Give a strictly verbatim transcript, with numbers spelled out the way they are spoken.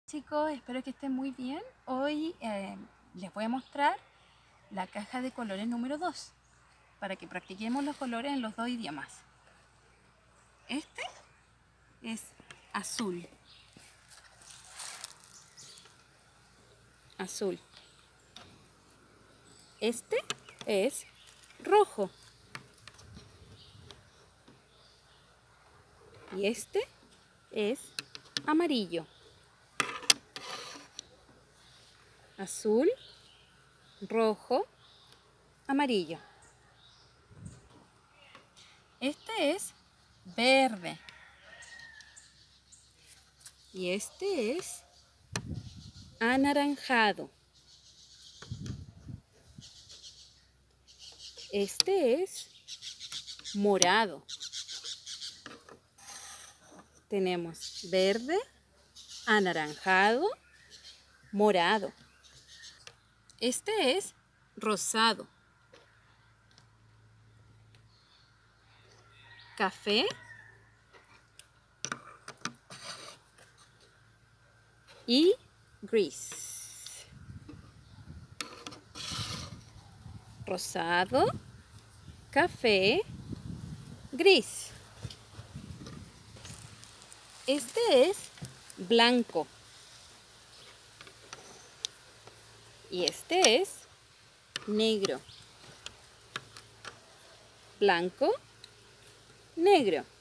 Chicos, espero que estén muy bien. Hoy eh, les voy a mostrar la caja de colores número dos para que practiquemos los colores en los dos idiomas. Este es azul. Azul. Este es rojo. Y este es amarillo. Azul, rojo, amarillo. Este es verde. Y este es anaranjado. Este es morado. Tenemos verde, anaranjado, morado. Este es rosado. Café. Y gris. Rosado, café, gris. Este es blanco. Y este es negro. Blanco, negro.